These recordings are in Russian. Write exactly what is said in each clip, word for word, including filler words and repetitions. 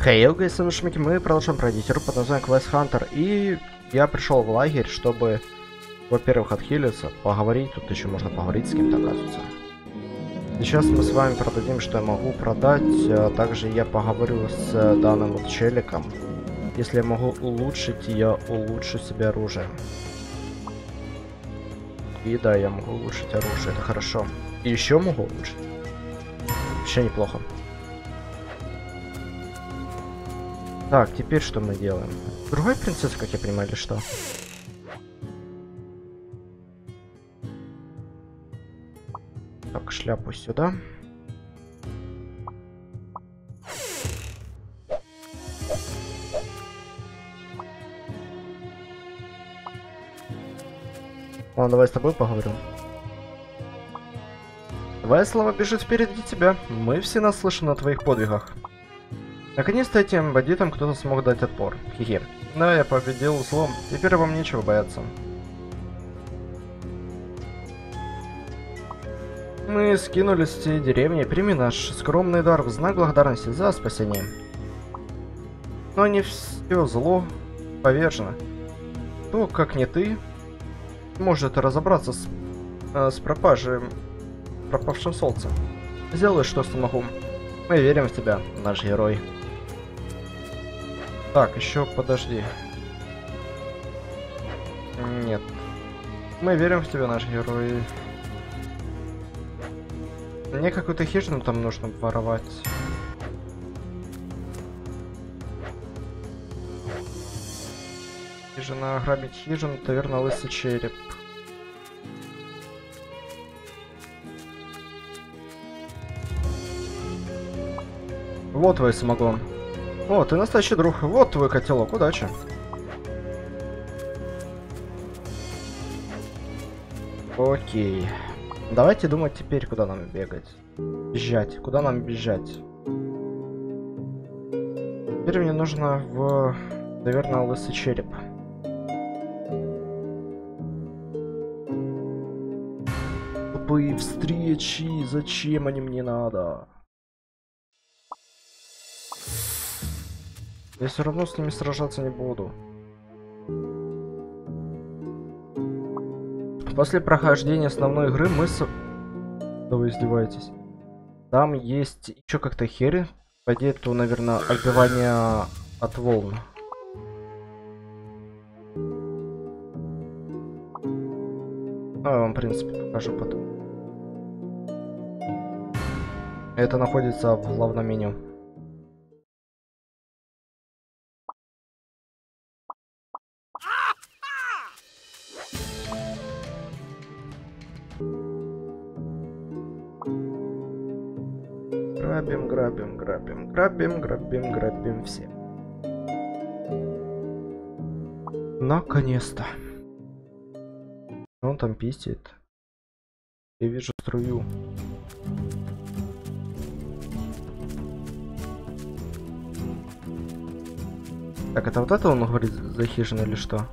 Хей, hey, okay, мы продолжаем пройти игру под названием Quest Hunter, и я пришел в лагерь, чтобы, во-первых, отхилиться, поговорить, тут еще можно поговорить с кем-то, оказывается. Сейчас мы с вами продадим, что я могу продать, а также я поговорю с данным вот челиком. Если я могу улучшить, я улучшу себе оружие. И да, я могу улучшить оружие, это хорошо. И еще могу улучшить. Вообще неплохо. Так, теперь что мы делаем? Другой принцесса, как я понимаю, или что? Так, шляпу сюда. Ладно, давай с тобой поговорю. Твоя слава бежит впереди тебя. Мы все наслышаны о твоих подвигах. Наконец-то этим бандитам кто-то смог дать отпор. Хе-хе. Да, я победил злом. Теперь вам нечего бояться. Мы скинулись с этой деревни. Прими наш скромный дар в знак благодарности за спасение. Но не все зло повержено. То, как не ты, может разобраться с, э, с пропажей, пропавшим солнцем. Сделай, что смогу. Мы верим в тебя, наш герой. Так, еще подожди. Нет. Мы верим в тебя, наш герой. Мне какую-то хижину там нужно воровать. Хижина, ограбить хижину, таверна Лысый Череп. Вот твой самогон. О, ты настоящий друг. Вот твой котелок. Удачи. Окей. Давайте думать теперь, куда нам бегать. Бежать. Куда нам бежать? Теперь мне нужно в, наверное, Лысый Череп. Тупые встречи. Зачем они мне надо? Я все равно с ними сражаться не буду. После прохождения основной игры мы с... Да вы издеваетесь. Там есть еще как-то херь. По идее, то, наверное, отбивание от волн. А, я вам, в принципе, покажу потом. Это находится в главном меню. Грабим, грабим, грабим, грабим, грабим, грабим все. Наконец-то. Он там пиздит. Я вижу струю. Так, это вот это он говорит за хижину или что?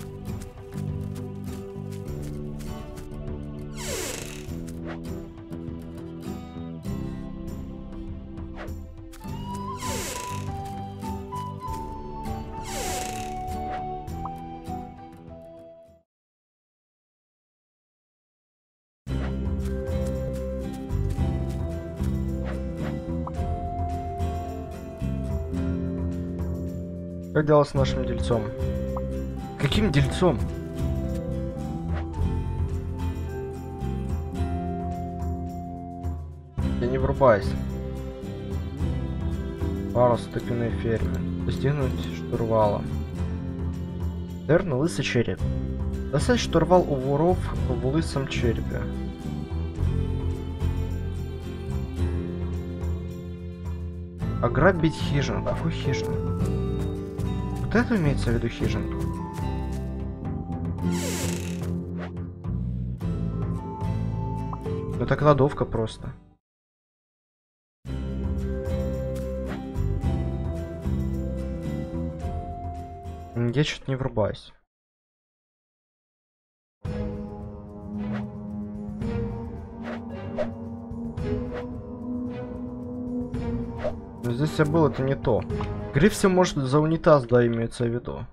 Как дела с нашим дельцом? Каким дельцом? Я не врубаюсь. Парус тыквенной ферме. Достигнуть штурвала. Наверное, Лысый Череп. Достать штурвал у воров в Лысом Черепе. Ограбить хижину. Какую хижину? Вот это имеется в виду хижинку. Ну это кладовка просто. Я что-то не врубаюсь. Но здесь я был, это не то. Гриф все может за унитаз, да, имеется в виду.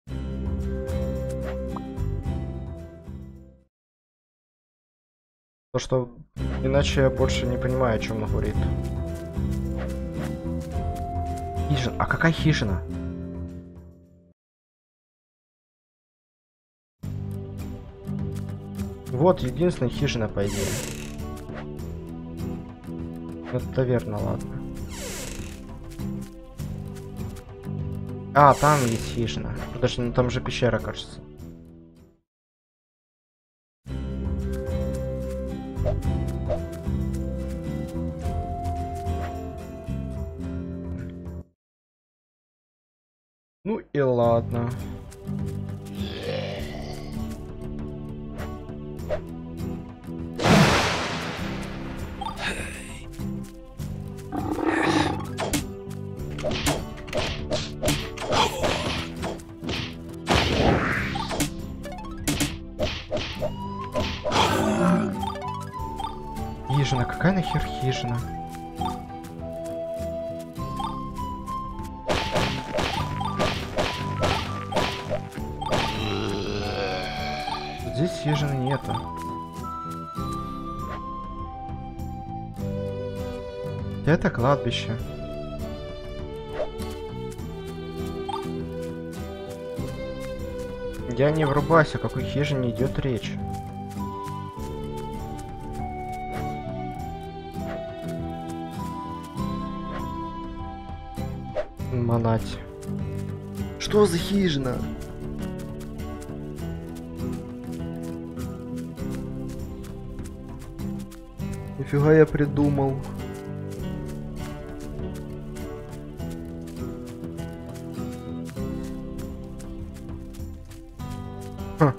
То, что иначе я больше не понимаю, о чем он говорит. Хижина. А какая хижина? Вот единственная хижина, по идее. Это верно, ладно. А, там есть хижина. Подожди, ну там же пещера, кажется. Ну и ладно. Хижина, какая нахер хижина? Здесь хижины нету. Это кладбище. Я не врубаюсь, о какой хижине идет речь. Манать. Что за хижина? Нифига я придумал. Ха.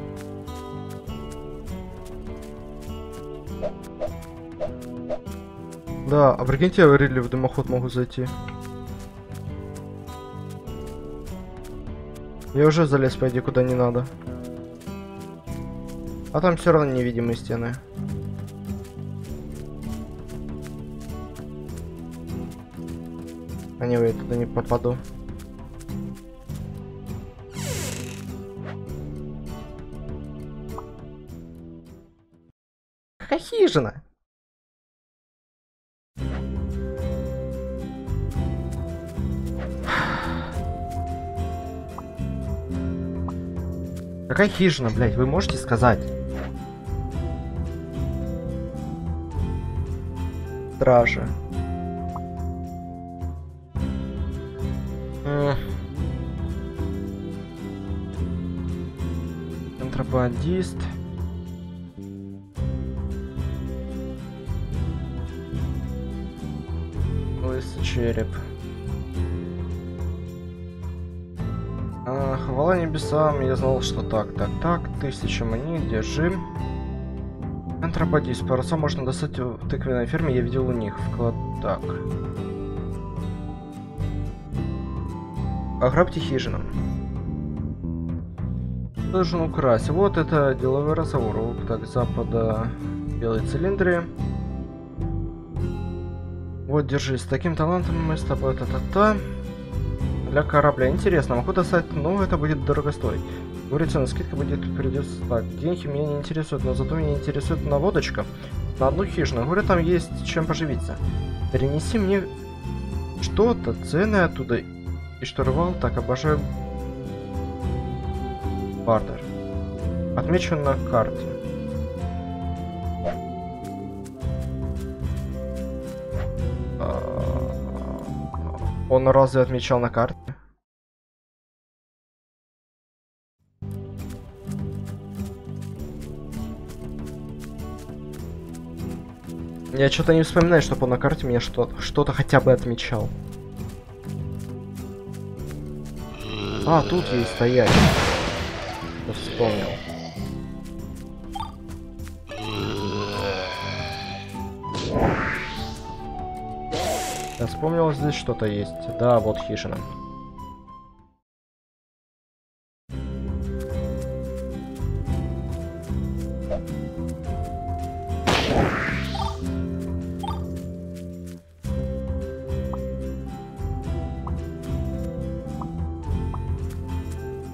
Да, а прикиньте, я вряд ли в дымоход могу зайти. Я уже залез, пойди, куда не надо. А там все равно невидимые стены. А не, я туда не попаду. Какая хижина? Какая хижина, блядь, вы можете сказать? Стража. Контрабандист. Лысый череп. А, хвала небесам, я знал, что так, так, так. Тысяча монет, держи. Контрабандист. Паруса можно достать в тыквенной ферме, я видел у них. Вклад. Так. Ограбьте хижину. Должен украсть. Вот это деловой разговор. Вот так, запада белые цилиндры. Вот, держи. С таким талантом мы с тобой та-та-та. Для корабля. Интересно, могу достать, но это будет дорого стоить. Говорится, на скидка будет, придется так. Деньги меня не интересуют, но зато меня интересует наводочка на одну хижину. Говорю, там есть чем поживиться. Перенеси мне что-то ценное оттуда. И штурвал, так, обожаю бартер. Отмечу на карте. Он разве отмечал на карте? Я что-то не вспоминаю, чтобы он на карте меня что-то что-то хотя бы отмечал. А, тут есть стоять. Я вспомнил. Я вспомнил, здесь что-то есть. Да, вот хижина.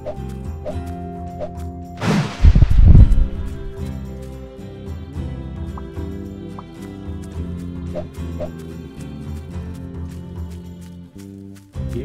И...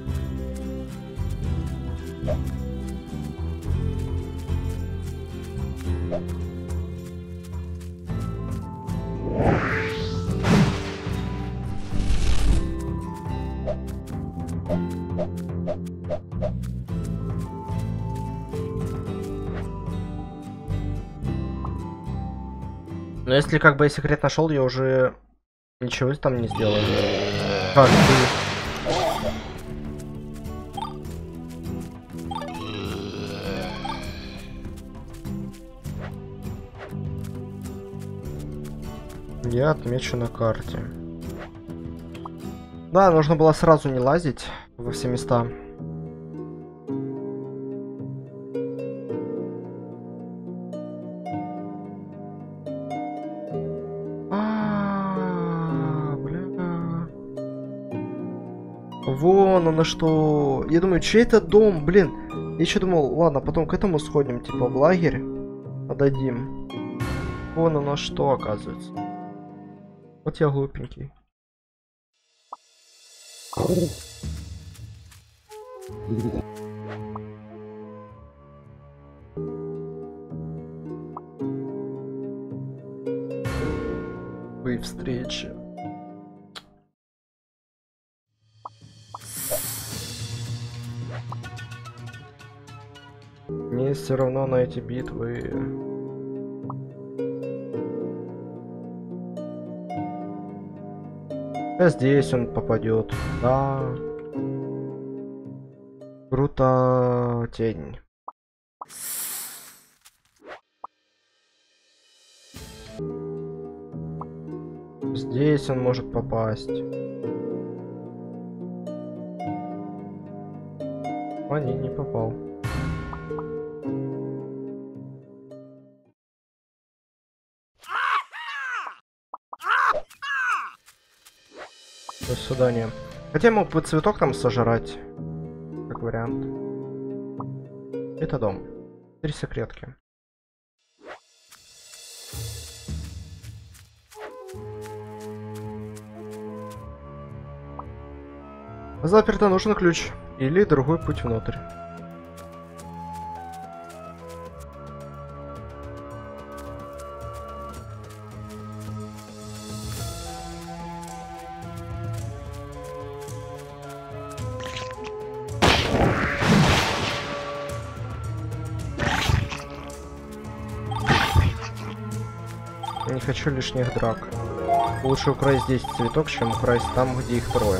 Но если как бы я секрет нашел, я уже ничего там не сделаю. Как ты? Я отмечу на карте. Да, нужно было сразу не лазить во все места. А, бля. Вон оно что. Я думаю, чей это дом, блин. Я еще думал, ладно, потом к этому сходим, типа в лагерь. Отдадим. Вон оно что, оказывается. Вот я глупенький. Вы встречи. Мне все равно на эти битвы. А здесь он попадет. Да. Круто, тень. Здесь он может попасть. А, не, не попал. До свидания. Хотя я мог бы цветок там сожрать. Как вариант. Это дом. Три секретки. Заперто, нужен ключ. Или другой путь внутрь. Не хочу лишних драк. Лучше украсть здесь цветок, чем украсть там, где их трое.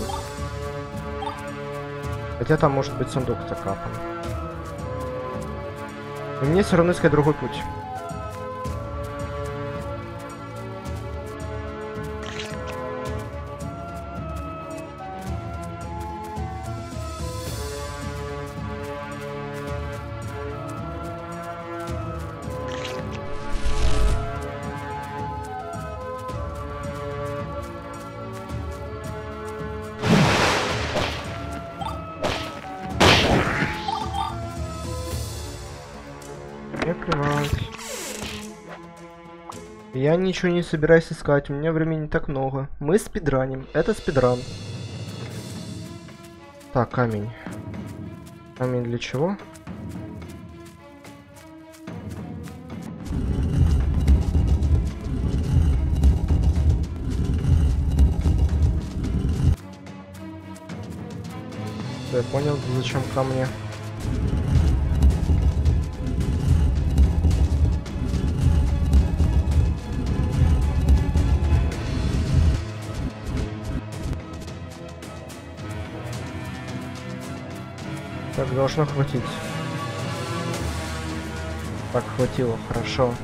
Хотя там может быть сундук закапан. И мне все равно искать другой путь. Я ничего не собираюсь искать, у меня времени не так много. Мы спидраним, это спидран. Так, камень. Камень для чего? Я понял, зачем камни. Так, должно хватить. Так, хватило, хорошо.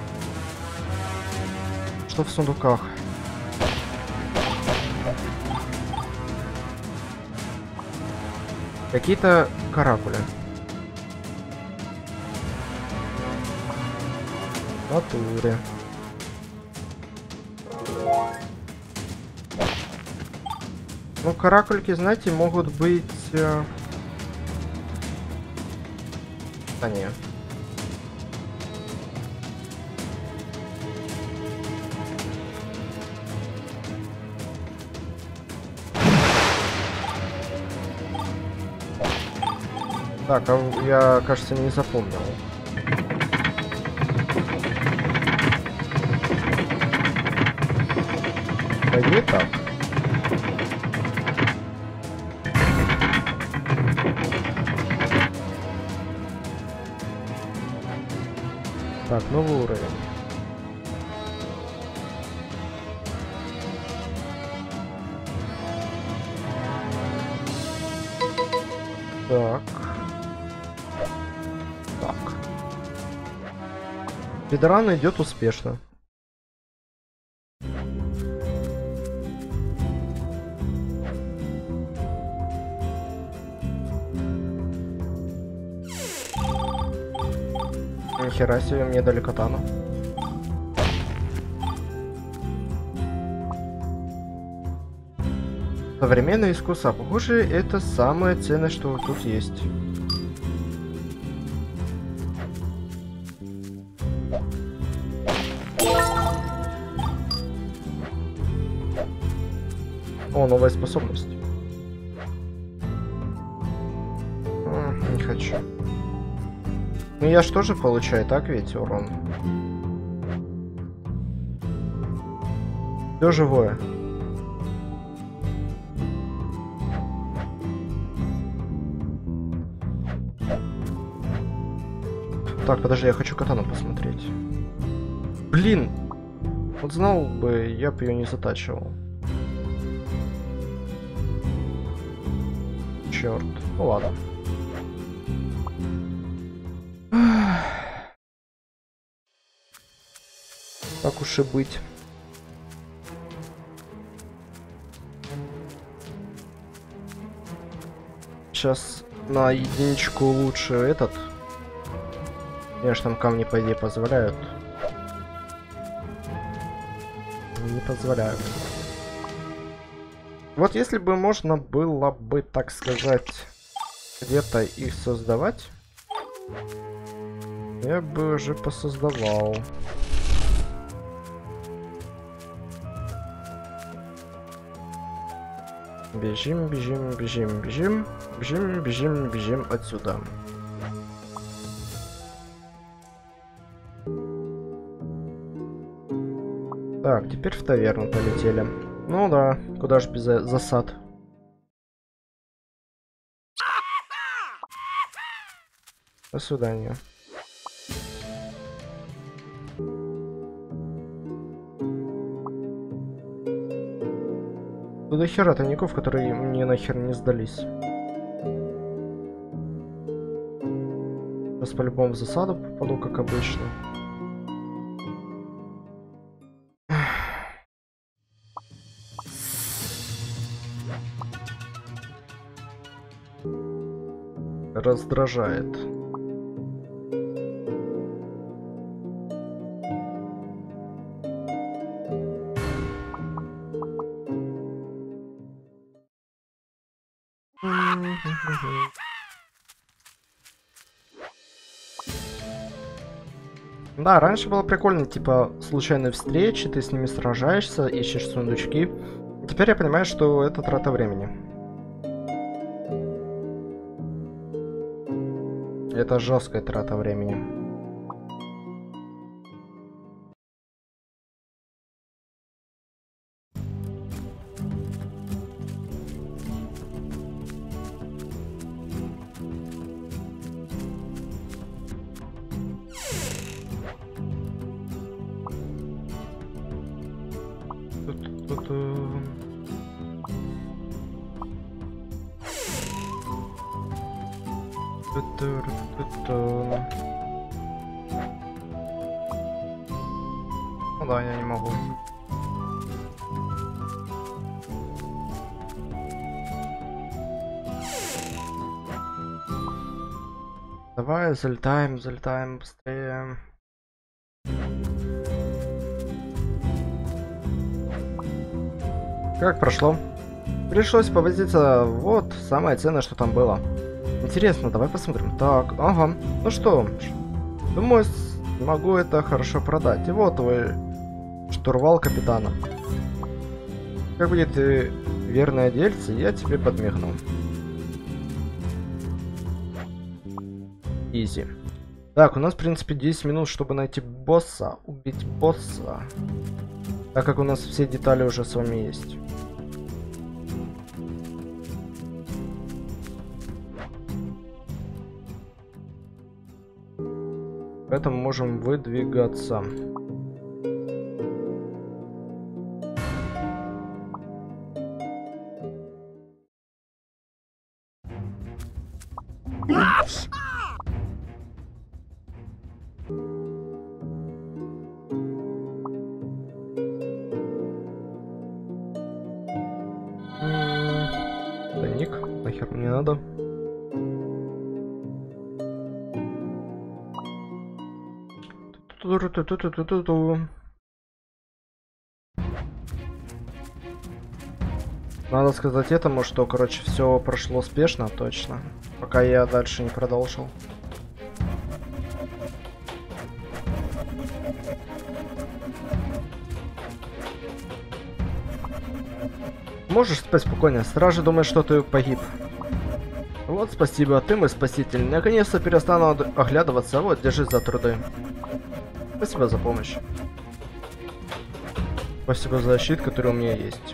Что в сундуках? Какие-то каракули. В натуре. Ну, каракульки, знаете, могут быть... А, не. Так, а я, кажется, не запомнил. Пойди так. Так, новый уровень. Так. Так. Федран идет успешно. Нихера себе, мне дали катану. Современное искусство. Похоже, это самое ценное, что тут есть. О, новая способность. А, не хочу. Ну я ж тоже получаю, так ведь, урон? Все живое. Так, подожди, я хочу катану посмотреть. Блин! Вот знал бы, я бы ее не затачивал. Черт. Ну ладно. Так уж и быть. Сейчас на единичку лучше этот. Конечно, там камни, по идее, позволяют. Не позволяют. Вот если бы можно было бы, так сказать, где-то их создавать, я бы уже посоздавал. Бежим, бежим, бежим, бежим, бежим, бежим, бежим отсюда. Так, теперь в таверну полетели. Ну да, куда ж без засад. До свидания. Тут до хера тайников, которые мне нахер не сдались. Сейчас по-любому в засаду попаду, как обычно. Раздражает. Да, раньше было прикольно, типа, случайные встречи, ты с ними сражаешься, ищешь сундучки. Теперь я понимаю, что это трата времени. Это жесткая трата времени. Ну да, я не могу. Давай, залетаем, залетаем быстрее. Как прошло? Пришлось повозиться. Вот самое ценное, что там было. Интересно, давай посмотрим. Так, ага. Ну что, думаю, могу это хорошо продать. И вот твой штурвал капитана. Как будет ты верное дельце, я тебе подмигну. Изи. Так, у нас, в принципе, десять минут, чтобы найти босса, убить босса. Так как у нас все детали уже с вами есть. Поэтому можем выдвигаться. Тайник, нахер мне надо. Ту-ту-ту-ту-ту-ту-ту. Надо сказать этому, что, короче, все прошло успешно, точно. Пока я дальше не продолжил. Можешь спать спокойно. Стражи думают, что ты погиб. Вот, спасибо, ты мой спаситель. Наконец-то перестану оглядываться. Вот, держи за труды. Спасибо за помощь. Спасибо за щит, который у меня есть.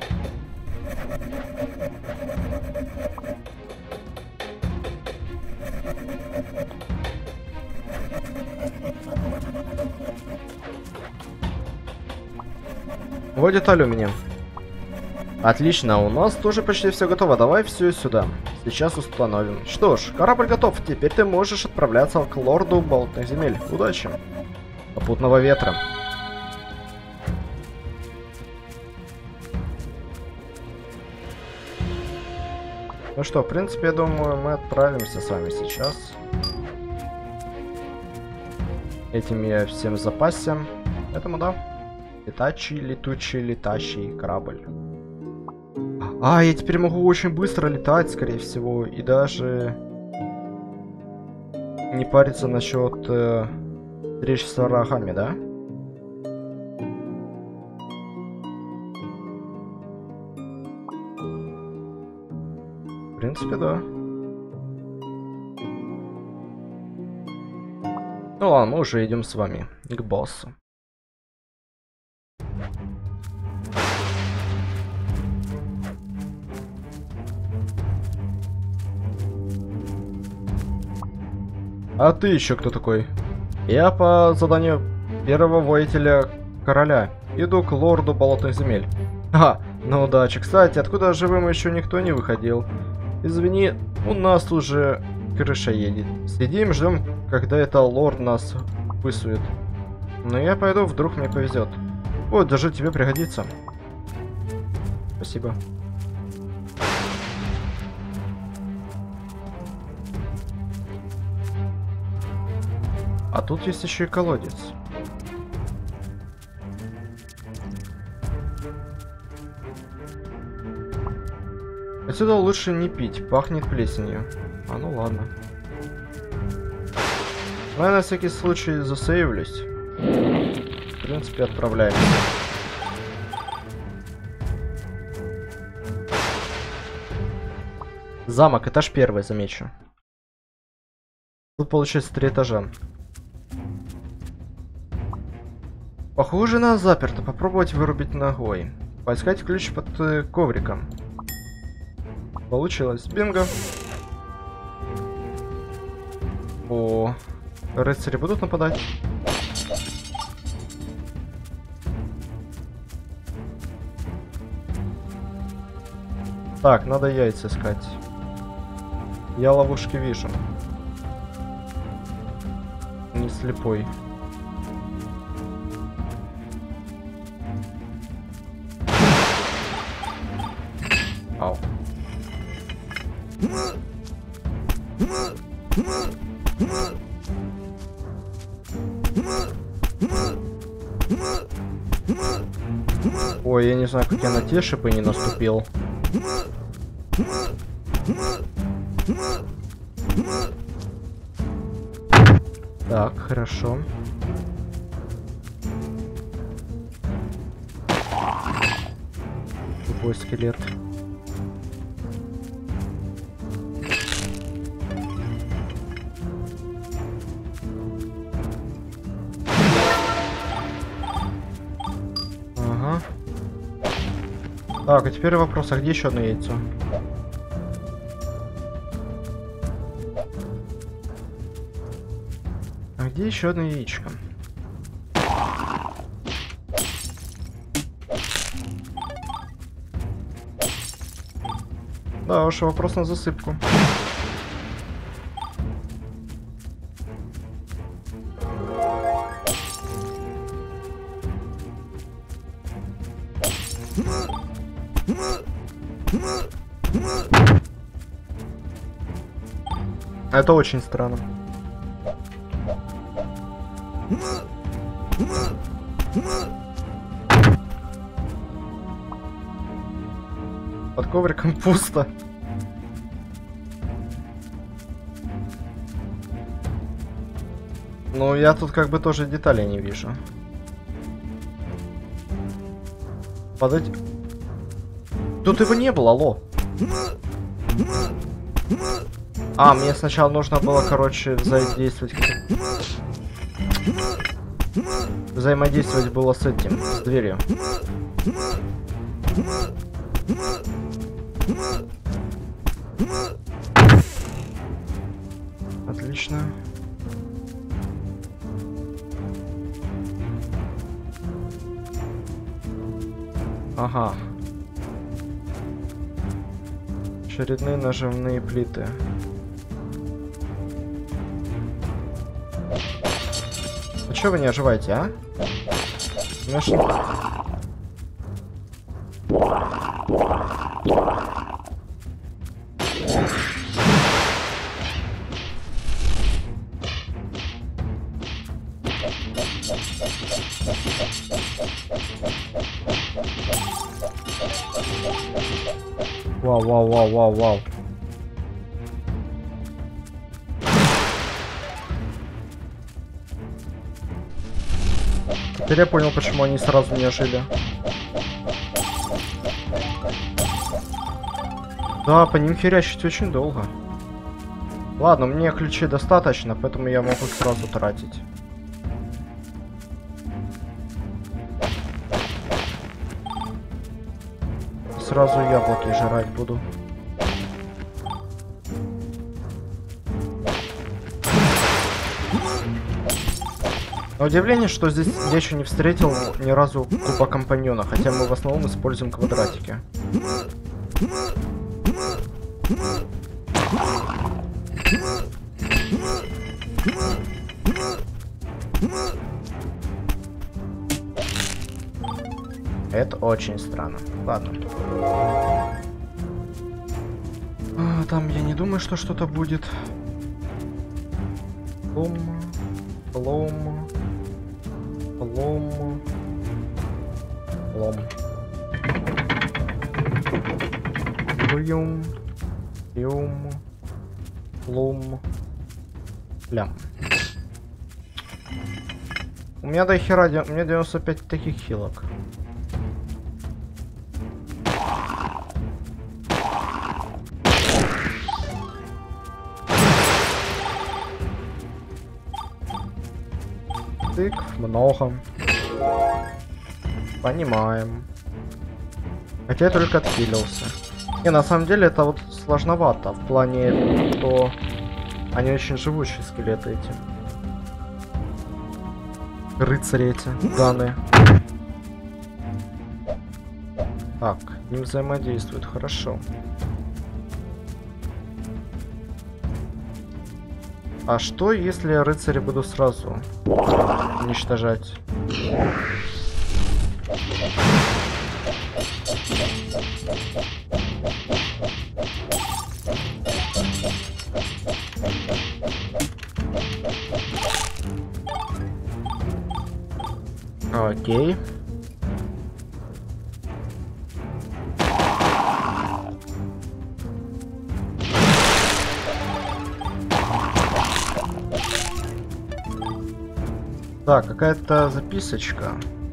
Вот деталь у меня. Отлично, у нас тоже почти все готово. Давай все сюда. Сейчас установим. Что ж, корабль готов. Теперь ты можешь отправляться к лорду болотных земель. Удачи. Попутного ветра. Ну что, в принципе, я думаю, мы отправимся с вами сейчас. Этим я всем в запасе. Поэтому да. Летачий, летучий, летащий корабль. А, я теперь могу очень быстро летать, скорее всего, и даже не париться насчет э, встречи с врагами, да? В принципе, да. Ну ладно, мы уже идем с вами к боссу. А ты еще кто такой? Я по заданию первого воителя короля. Иду к лорду болотных земель. А, ну удачи. Кстати, откуда живым еще никто не выходил. Извини, у нас уже крыша едет. Сидим, ждем, когда это лорд нас высует. Но я пойду, вдруг мне повезет. О, даже тебе пригодится. Спасибо. А тут есть еще и колодец. Отсюда лучше не пить, пахнет плесенью. А ну ладно. Я на всякий случай засейвлюсь. В принципе, отправляемся. Замок, этаж первый, замечу. Тут получается три этажа. Похоже, на заперто. Попробовать вырубить ногой. Поискать ключ под э, ковриком. Получилось. Бинго. О, рыцари будут нападать? Так, надо яйца искать. Я ловушки вижу. Не слепой. Ау. Ой, я не знаю, как я на те шипы не наступил. Так, хорошо. Тупой скелет. Ага. Так, а теперь вопрос, а где еще одно яйцо? А где еще одно яичко? Да уж, вопрос на засыпку. Это очень странно. Под ковриком пусто. Ну, я тут как бы тоже деталей не вижу. Под эти... Тут его не было, алло. А, мне сначала нужно было, короче, взаимодействовать. Взаимодействовать было с этим, с дверью. Отлично. Ага. Очередные нажимные плиты. Ну чё вы не оживаете, а? Конечно. Вау, вау, вау, вау, вау. Теперь я понял, почему они сразу не ожили. Да, по ним херячить очень долго. Ладно, мне ключей достаточно, поэтому я могу сразу тратить. Сразу яблоки жрать буду. На удивление, что здесь я еще не встретил ни разу куба компаньона, хотя мы в основном используем квадратики. Это очень странно. Ладно. А, там я не думаю, что что-то будет. Лом, лом, лом, лом. Юм, юм, лом, лям. У меня до хера, у меня девяносто пять таких хилок. Тыкв много. Понимаем. Хотя я только отхилился. Не, на самом деле это вот сложновато. В плане, что они очень живущие скелеты эти. Рыцари эти, данные. Так, не взаимодействуют, хорошо. А что, если рыцари буду сразу уничтожать? Окей. Так, какая-то записочка.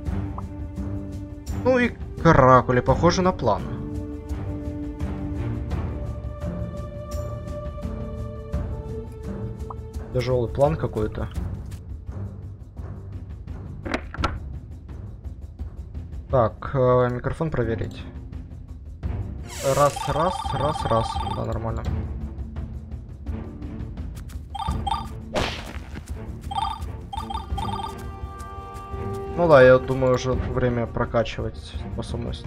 Ну и каракули, похоже на план. Тяжелый план какой-то. Так, э, микрофон проверить. Раз, раз, раз, раз. Да, нормально. Ну да, я думаю, уже время прокачивать способность.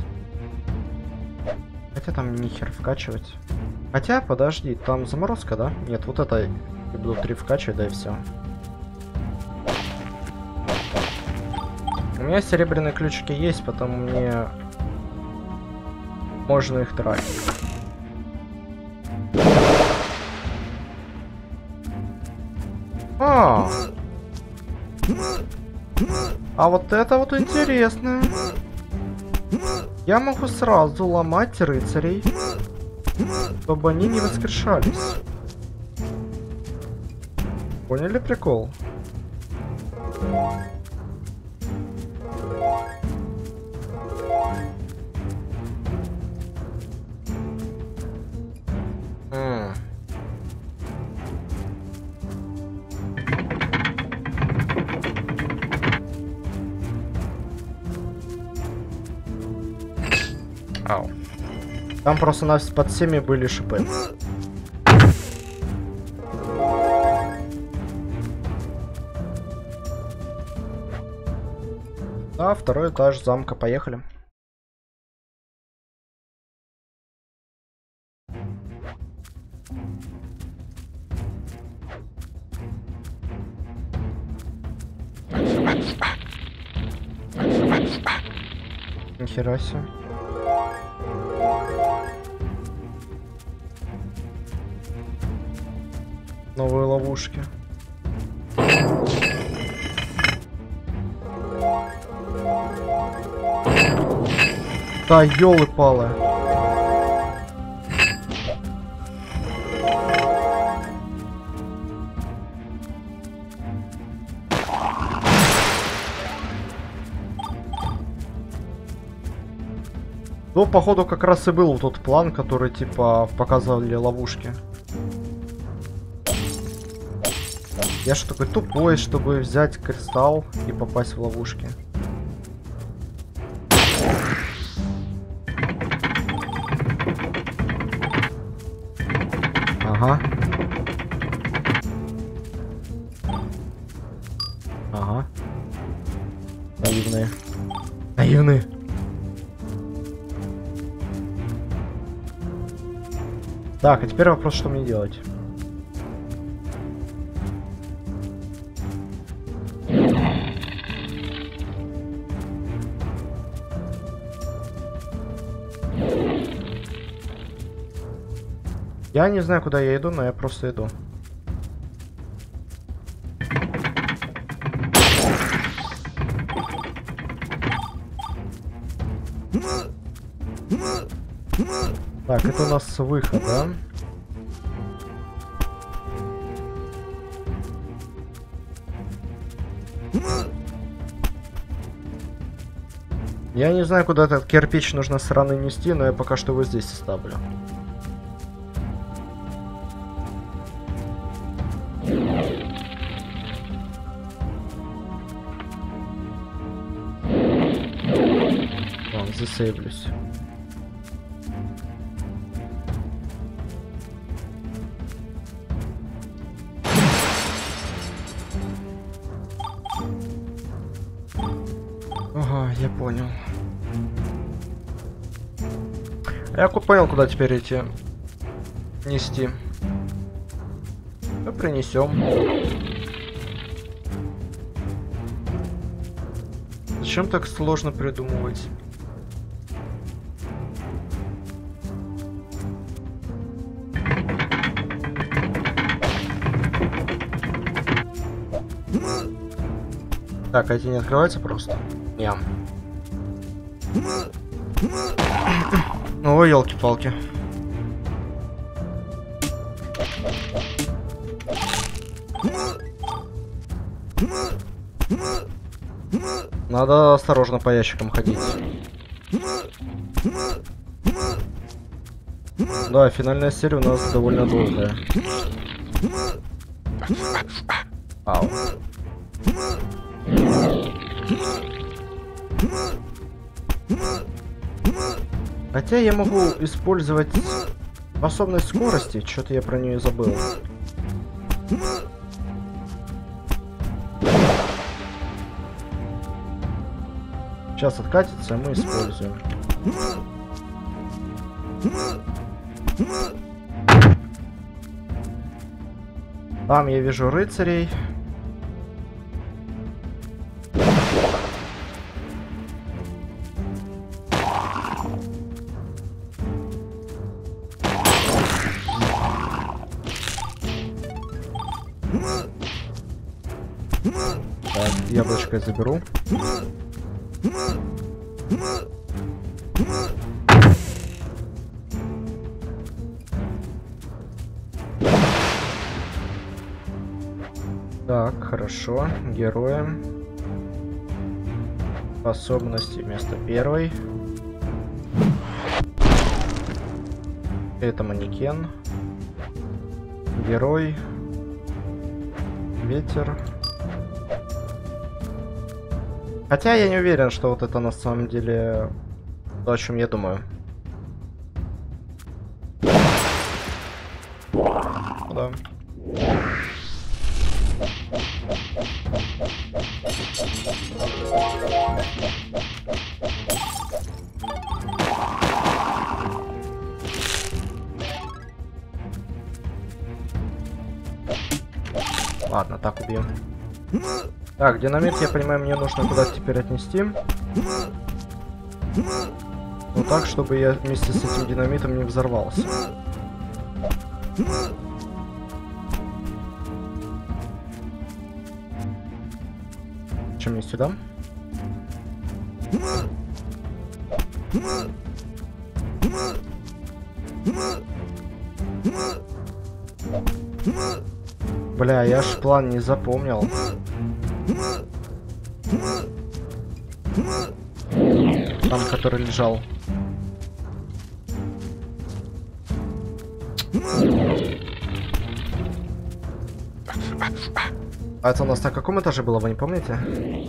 Хотя там нихер вкачивать. Хотя, подожди, там заморозка, да? Нет, вот это я буду три вкачивать, да и все. У меня серебряные ключики есть, потому мне можно их тратить. А, а вот это вот интересно. Я могу сразу ломать рыцарей, чтобы они не воскрешались. Поняли прикол? М. Ау. Там просто у нас под всеми были шипы. Да, второй этаж замка, поехали. Нихера себе. Новые ловушки. Да, ёлы-палы. Ну, походу, как раз и был тот план, который, типа, показывали ловушки. Я что такой тупой, чтобы взять кристалл и попасть в ловушки? Ага. Ага. Наивные. Наивные. Так, а теперь вопрос, что мне делать? Я не знаю, куда я иду, но я просто иду. Так, это у нас выход, да? Я не знаю, куда этот кирпич нужно с раны нести, но я пока что его здесь оставлю. Ладно, засейвлюсь. Ага, я понял. Я понял, куда теперь идти. Нести. Ну, принесем. Зачем так сложно придумывать? Так, эти не открываются просто? Ням. Ой, елки-палки. Надо осторожно по ящикам ходить. Да, финальная серия у нас довольно долгая. Ау. Хотя я могу использовать способность скорости, что-то я про нее забыл. Сейчас откатится, а мы используем. Там я вижу рыцарей. Так, яблочко я заберу. Так, хорошо. Героем. Способности вместо первой. Это манекен. Герой. Ветер. Хотя я не уверен, что вот это на самом деле то, о чем я думаю. Да. Ладно, так убьем. Так, динамит, я понимаю, мне нужно куда-то теперь отнести. Ну так, чтобы я вместе с этим динамитом не взорвался. Чем мне сюда? Бля, я ж план не запомнил. Там, который лежал. А это у нас на каком этаже было, вы не помните?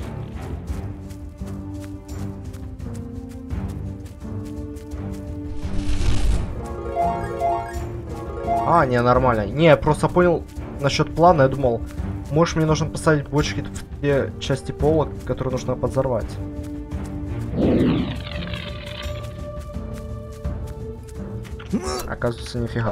А, не, нормально. Не, я просто понял насчет плана, я думал, может мне нужно поставить бочки в те части пола, которые нужно подзорвать. Оказывается, нифига.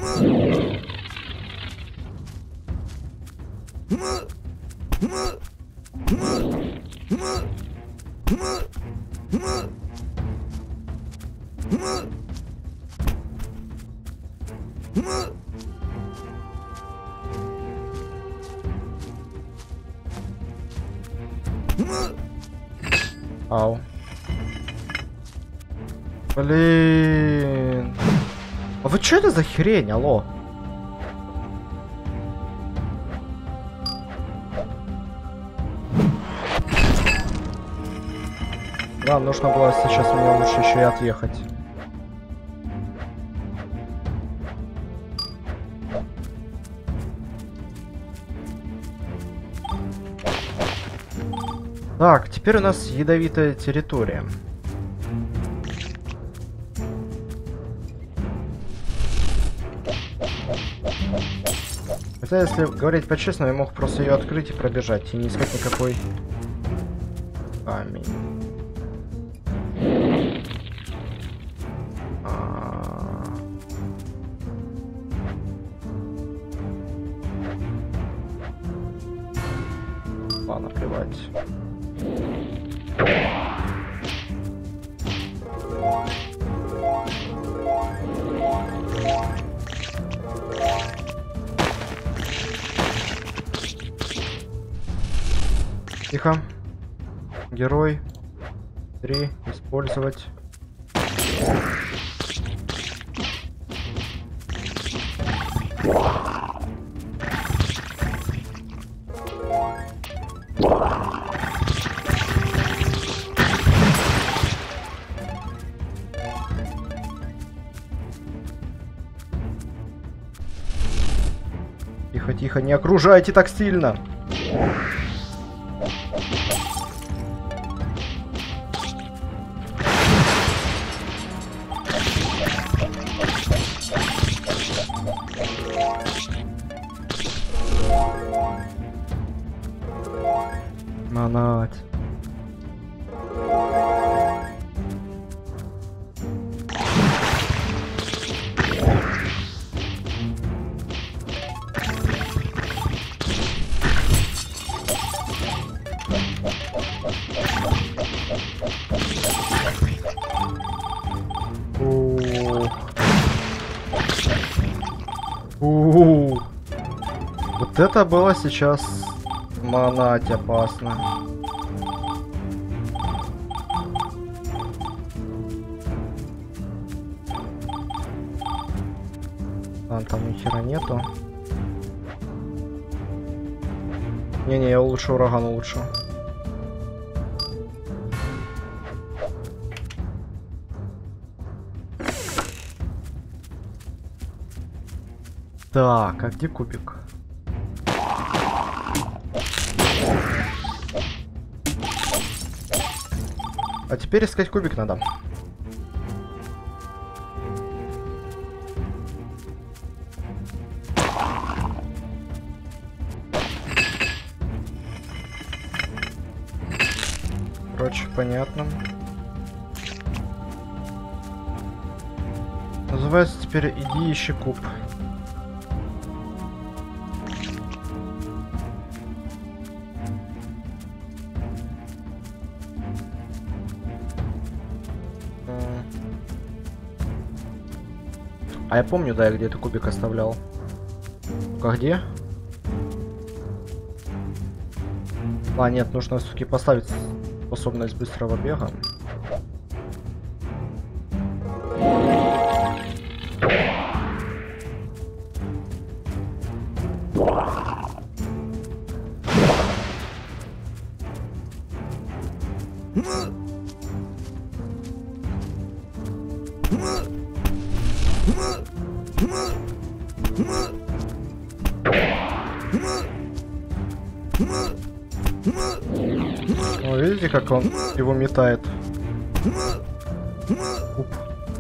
Ау. Блин. А вы что это за хрень, алло? Да, нужно было сейчас мне лучше еще и отъехать. Так, теперь у нас ядовитая территория. Хотя, если говорить по-честному, я мог просто ее открыть и пробежать, и не искать никакой камень. А... Ладно, плевать. Тихо. Герой. Три. Использовать. Не окружайте так сильно. Манать. У-у-у. Вот это было сейчас манать опасно. А, там ни хера нету. Не-не, я лучше ураган улучшу. Так, а где кубик? А теперь искать кубик надо. Короче, понятно. Называется теперь «Иди ищи куб». А я помню, да, я где-то кубик оставлял. А где? А, нет, нужно все-таки поставить способность быстрого бега. О, видите, как он его метает? Уп.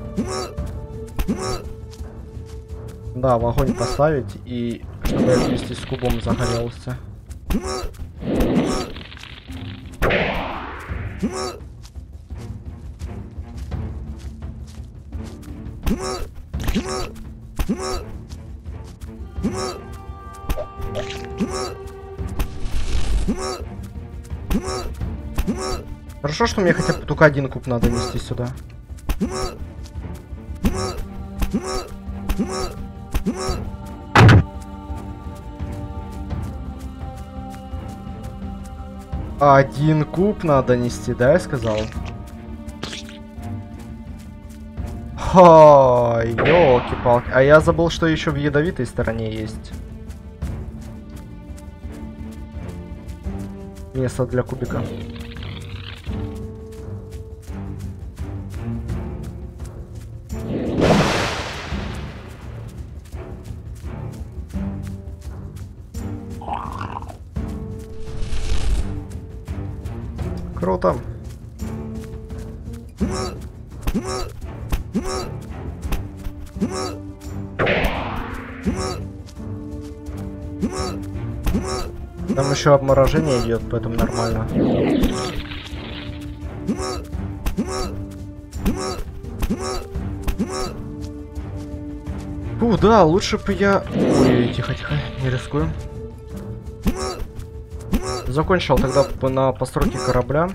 Да, в огонь поставить, и чтобы я вместе с кубом загорелся. Хорошо, что мне хотя бы только один куб надо нести сюда. Один куб надо нести, да, я сказал? Ой, ёлки-палки. А я забыл, что еще в ядовитой стороне есть место для кубика. Круто. Там еще обморожение идет, поэтому нормально. Фу, да, лучше бы я... Ой, тихо-тихо, не рискуем. Закончил тогда на постройке корабля.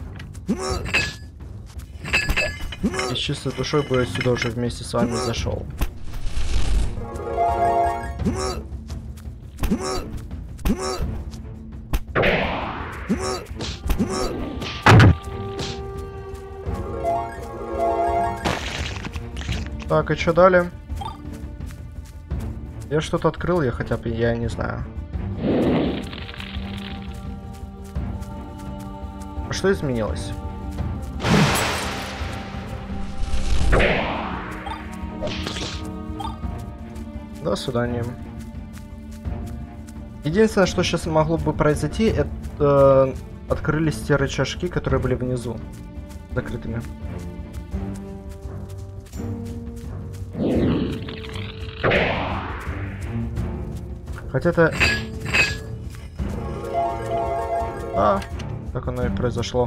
И с чистой душой бы я сюда уже вместе с вами зашел. Так, и что далее? Я что-то открыл, я хотя бы, я не знаю. А что изменилось? До свидания. Единственное, что сейчас могло бы произойти, это э, открылись те рычажки, которые были внизу, закрытыми. Хотя это... А, так оно и произошло.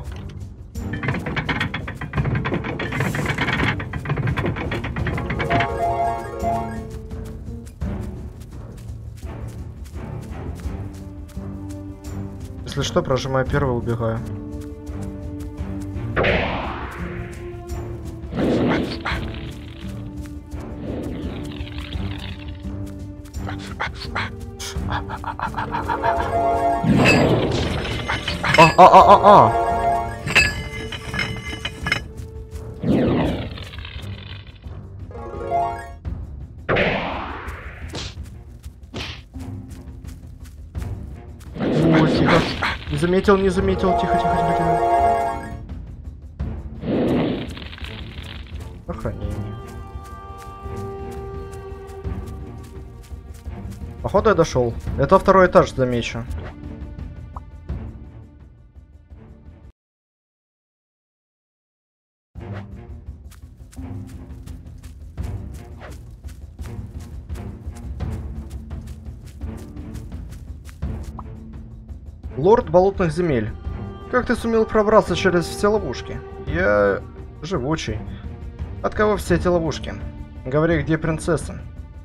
Если что, прожимаю первый, убегаю. А-а-а-а-а! О, тихо. Не заметил, не заметил. Тихо, тихо, тихо, тихо. Охранение. Походу я дошел. Это второй этаж, замечу. Лорд болотных земель. Как ты сумел пробраться через все ловушки? Я живучий. От кого все эти ловушки? Говори, где принцесса?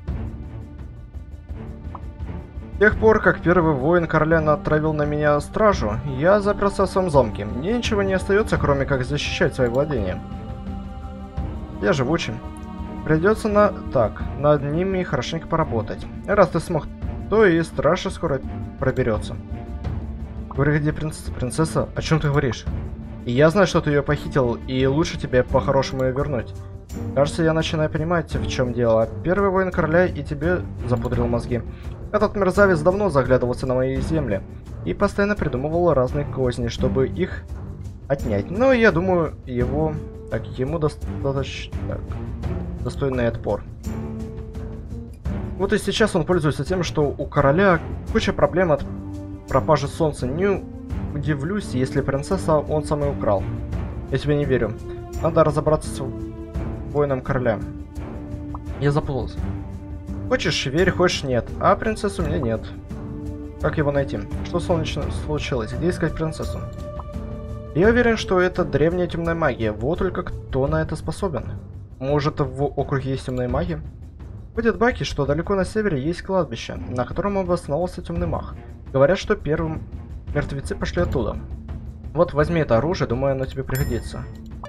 С тех пор, как первый воин короля отправил на меня стражу, я заперся в своем замке. Мне ничего не остается, кроме как защищать свои владения. Я живучий. Придется на... так, над ними хорошенько поработать. Раз ты смог, то и стража скоро проберется. Говори, где принцесса? Принцесса? О чем ты говоришь? И я знаю, что ты ее похитил, и лучше тебе по-хорошему ее вернуть. Кажется, я начинаю понимать, в чем дело. Первый воин короля и тебе запудрил мозги. Этот мерзавец давно заглядывался на мои земли и постоянно придумывал разные козни, чтобы их отнять. Но я думаю, его... так, ему достаточно... так, достойный отпор. Вот и сейчас он пользуется тем, что у короля куча проблем от пропажи солнца. Не удивлюсь, если принцесса он сам и украл. Я тебе не верю. Надо разобраться с воином короля. Я запутался. Хочешь верь, хочешь нет. А принцессы у меня нет. Как его найти? Что солнечно случилось? Где искать принцессу? Я уверен, что это древняя темная магия. Вот только кто на это способен? Может, в округе есть темные маги? Ходят баки, что далеко на севере есть кладбище, на котором обосновался темный маг. Говорят, что первым мертвецы пошли оттуда. Вот, возьми это оружие, думаю, оно тебе пригодится.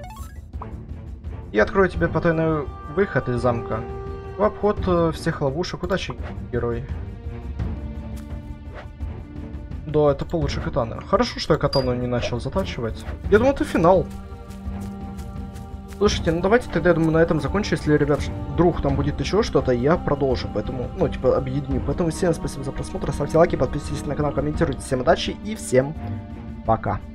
Я открою тебе потайной выход из замка. В обход э, всех ловушек. Удачи, герой. Да, это получше катаны. Хорошо, что я катану не начал затачивать. Я думал, это финал. Слушайте, ну давайте тогда, я думаю, на этом закончу. Если, ребят, вдруг там будет еще что-то, я продолжу. Поэтому, ну, типа, объединю. Поэтому всем спасибо за просмотр. Ставьте лайки, подписывайтесь на канал, комментируйте. Всем удачи и всем пока.